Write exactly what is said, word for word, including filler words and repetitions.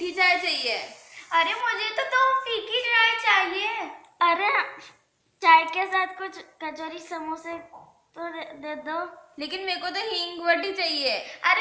मीठी चाय चाहिए। अरे मुझे तो दो फीकी चाय चाहिए। अरे चाय के साथ कुछ कचौरी समोसे तो दे, दे दो। लेकिन मेरे को तो हींग बटी चाहिए।